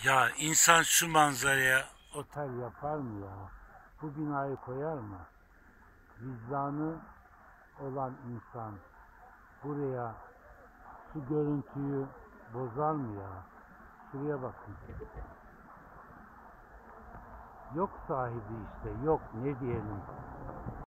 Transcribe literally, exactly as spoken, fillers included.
Ya insan şu manzaraya otel yapar mı ya? Bu binayı koyar mı? Vicdanı olan insan buraya şu görüntüyü bozar mı ya? Şuraya bakın. Yok sahibi işte, yok ne diyelim.